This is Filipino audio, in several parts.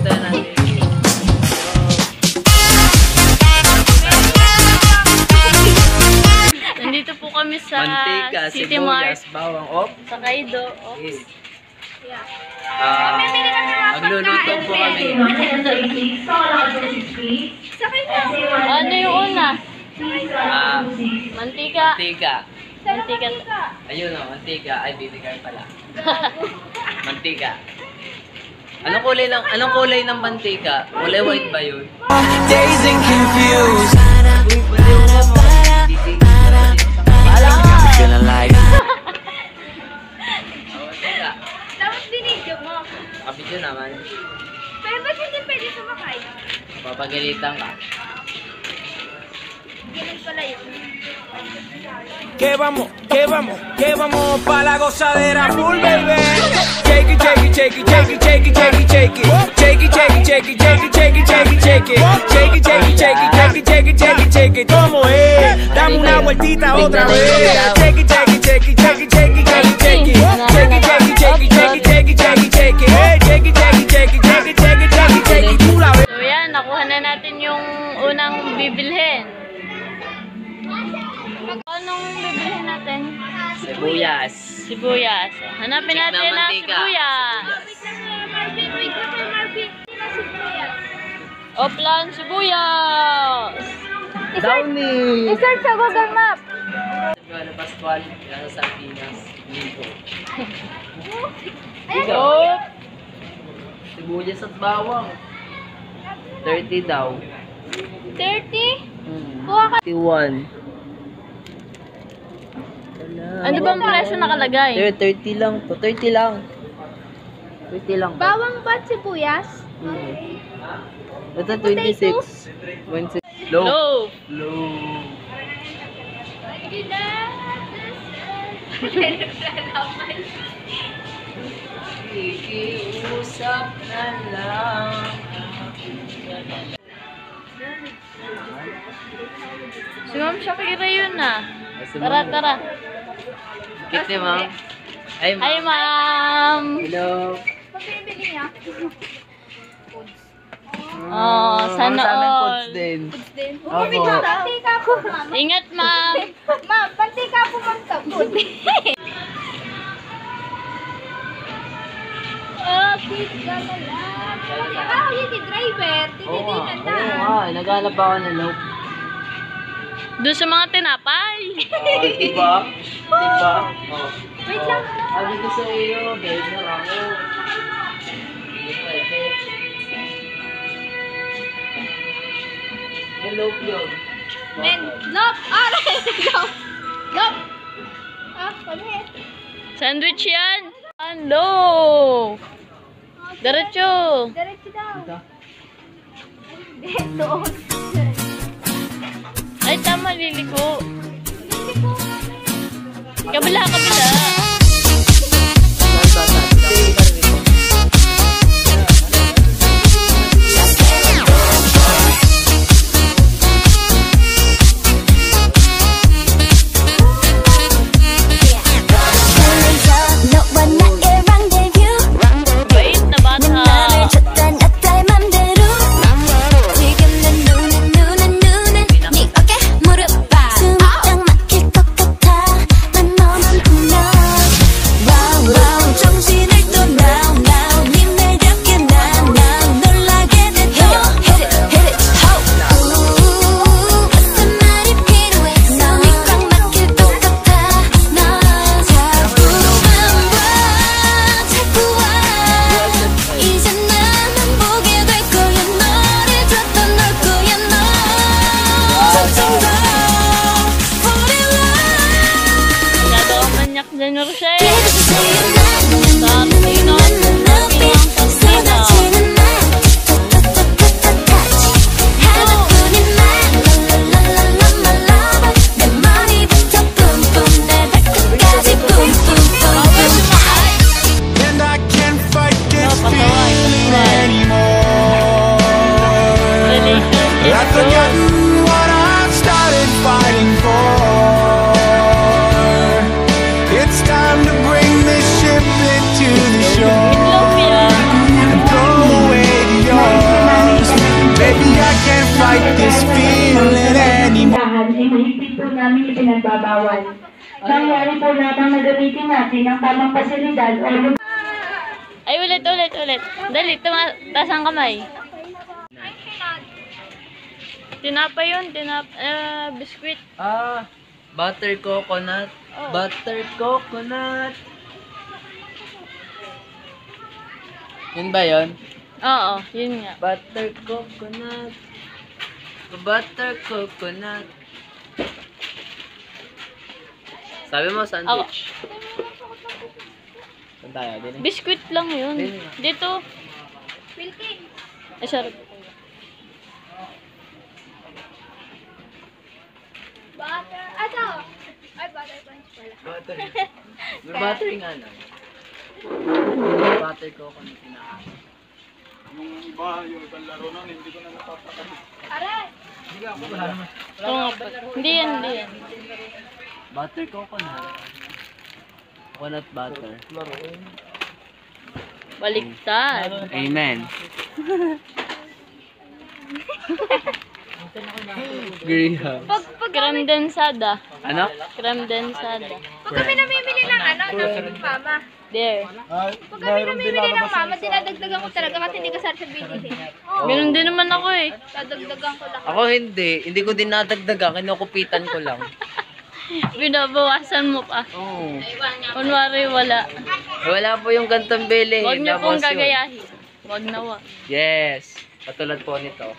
Pakita natin. Nandito po kami sa Mantika, City Mart. sibuyas, bawang, op. Sa Kaido. Okay. Magluluto po kami. Ano yung una? Mantika. Mantika. Mantika. Ayun o, mantika. Ay, bibigay pala. Mantika. Anong kulay ng mantika? Kulay white ba yun? Dazed and confused. Feeling like Mantika. Tapos binidyo mo. Kapidyo naman. Pero ba't hindi pwede sumakay? Papagalitan ka. Ganun pala yun. que vamos pa' la gozadera full, baby. Shake it, shake it, shake it, shake it, shake it, shake it, shake it. Shake it, shake it, shake it, shake it, shake it, shake it, shake it. Shake it, shake it, shake it, shake it, shake it, shake it, shake it. ¿Cómo es? Dame una vueltita otra vez. Shake it, shake it, shake it, shake it, shake it, shake it, shake it. Shake it, shake it, shake it, shake it, shake it, shake it, shake it. Hey, shake it, shake it, shake it, shake it, shake it, shake it, shake it. Tú la ves. So yan, nakuha na natin yung unang bibilhin. Anong bibilhin natin? Sibuyas. Sibuyas. Hanapin Check natin na ang mantika. sibuyas. Wait lang kay Marvin. Sino si Kuya? Oplan sibuyas. Downy! I-search sa Google Map. Ano, Pascual? Nasa Sardinas. Nico. Oh, Sibuyas at bawang. 30 daw. 30? Kuha ka. 31. ano bang presyo nakalagay? 30 lang to. 30 lang. 30 lang. Bawang ba't sibuyas? Ito 26. 26. Low. Low. Low. Ikiusap na lang. Si Ma'am Shakira yun ah. Tara, tara. Kiti, ma'am. Ay, ma'am. Hi, Ma'am. Hello. Pabibili niya. Oh, sana Sa amin, all. coach din. Din. Opo. Pantika po, ma'am. Ingat, Ma'am. Ma'am, pantika po, ma'am. Sabon. Oh, please, gala lang. Ah, yun si driver. Oo nga. Tinitingnan na. Oo nga. Naghanap ako ng low. Doon sa mga tinapay. Oh, diba? Diba? Oh. Wait lang. Sabi ko sa iyo, babe na ako. Hindi pwede. Hello, yun. Men, lop! Aray! Lop! Lop! Ah, pamit. Sandwich yan. Hello. Diretso. Diretso daw. Ito. Doon. Ay, tama, liliko. Hindi po. Kabila, kabila. Wait, na bata. Masyado ang manyak dyan, Rochelle. Sa Tino, And I can't fight this feeling anymore. I've forgotten what I've started fighting for. It's time to nagbabawal. Nangyari po lamang na gamitin natin ang tamang pasilidad o Ay, ulit. Dali, taas ang kamay. Tinapa yun, biskuit. Butter coconut. Oh. Butter coconut. Yun ba yun? Oo, yun nga. Butter coconut. Butter coconut. Sabi mo, sandwich. Saan tayo? Din eh? Biskuit lang yun. Din nga. Dito. Wilkins. Ay, sorry. Butter. Ano? Ay, butter punch pala. Butter. May butter nga na. Butter coconut na. Aray! Oo nga po. Hindi yan. Butter coconut. Coconut butter. Baliktad. Amen. Graham. Pag Creme densada. Ano? Creme densada. kami namimili ng ng mama. There. Pag kami namimili ng mama, dinadagdagan ko talaga kasi hindi ko sa binili. Ganun din naman ako eh. Dadagdagan ko lang. Ako hindi. Hindi ko din nadagdagan. Kinukupitan ko lang. Binabawasan mo pa. Oo. Kunwari wala. Wala po yung gantong bili. Huwag niyo pong Labas yun. gagayahin. Huwag na wag. Yes. Katulad po nito.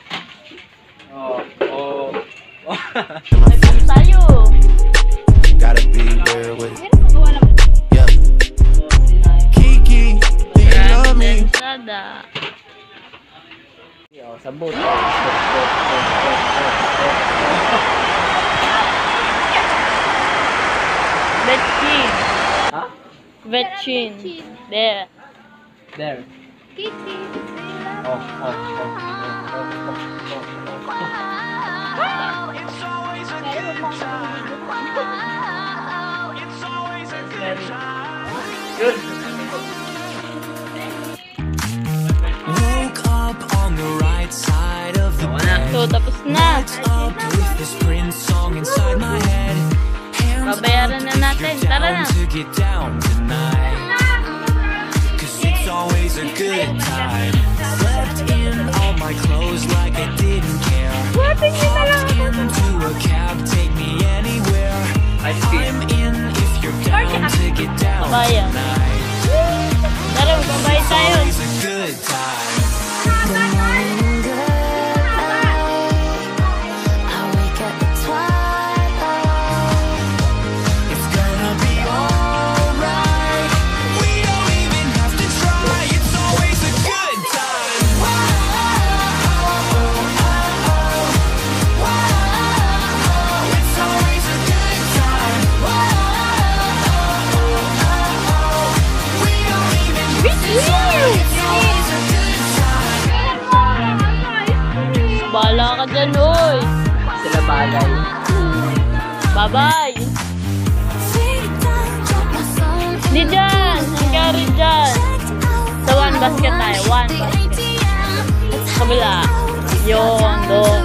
Oh. Nagkas tayo. Gotta be there with it. Yeah. Kiki, do you love me? Densada. Sabot. Vetchin. Ha? Vetchin. There. There. Kitty. Good. Woke up on the right side of the bed. So, tapos na. Up with this Prince song inside my head. Hands Babayaran na natin. Tara na. to get down tonight. 'Cause it's always a good time. Slept in all my clothes like I didn't care. Hopped into a cab, take me anywhere. Ice cream. I'm in if you're down to get down Babayan. tonight. Tara, magbabayad tayo. Always a good time. It's gonna be alright. We don't even have to try. It's always a good time. It's always a good time. We don't even have to try. It's always a good time. Bahala ka dyan, oy. Sila bagay. Bye-bye. Di dyan. Nangyari dyan. Sa one basket tayo. One basket. Kabila. Yun, doon.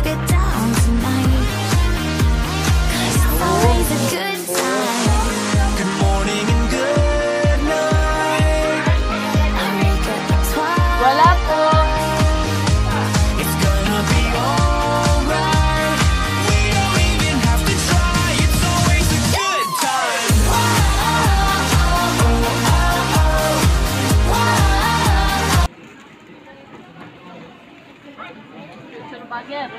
Good morning and good night. Wala po. It's gonna be alright. We don't even have to try. It's always a good time. Sir Bagger.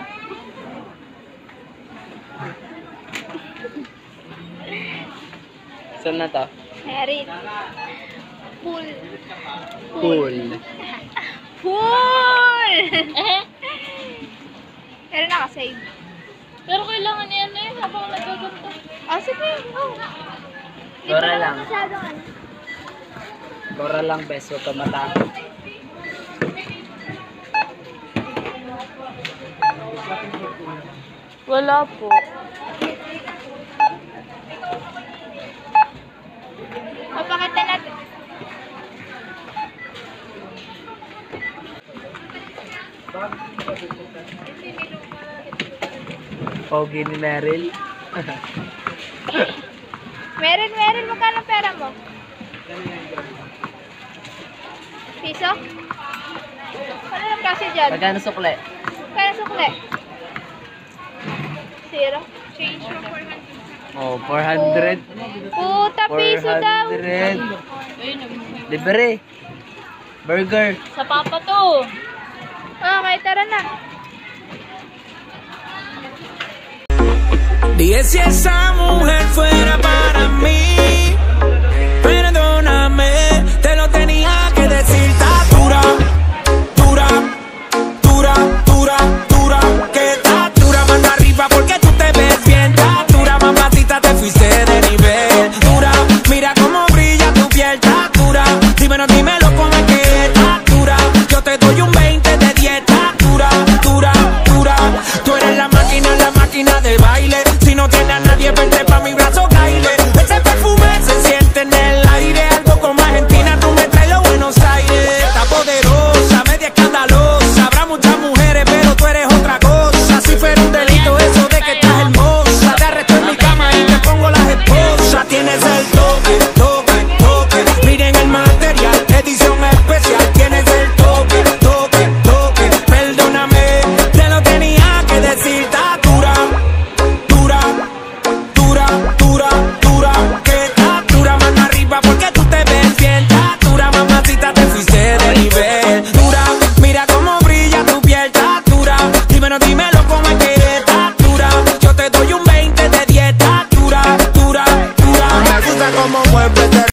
Saan na to? Merit. Pool. Cool. Pool! Eh, Pero nakasave. pero kailangan yan na yun habang nagaganto. Sige. Oh. Dora lang. Masyadong ano. Dora lang, bes. Huwag ka matakot. Wala po. Papakita natin. Pogi ni Meryl. Meron, magkano pera mo? Piso? Ano lang kasi dyan? Magkano sukle? Magkano sukle? 0. Change mo 400. Oh, 400. Puta, piso daw. 400. Libre. Burger. Sa papa to. Okay, tara na. Dije si esa mujer fuera para mí, perdóname, te lo tenía que decir. Está dura, dura, dura, dura, dura, que está dura, mano arriba porque tú te ves bien. Está dura, mamacita, te fuiste de nivel. Dura, mira cómo brilla tu piel. Está dura, dímelo cómo es que está dura. Yo te doy un 20 de 10. Está dura, dura, dura. Tú eres la máquina de baile. Si no tienes a nadie, vente pa' mi brazo, caile. Ese perfume se siente en el aire. Algo como Argentina, tú me traes los Buenos Aires. Está poderosa, media escandalosa. Habrá muchas mujeres, pero tú eres otra cosa. Si fuera un delito eso de que estás hermosa, te arresto en mi cama y te pongo las esposas. Tienes el toque, toque, toque. Miren el material, edición especial. Tienes el toque, toque, toque. Perdóname, te lo tenía que decir. Está dura, dura, dura, dura, dura, que está dura, mano arriba porque tú te ves bien. Está dura, mamacita, te fuiste de nivel. Dura, mira cómo brilla tu piel. Está dura, dímelo cómo es que está dura. Yo te doy un 20 de 10. Está dura, dura, dura. Me gusta cómo mueves.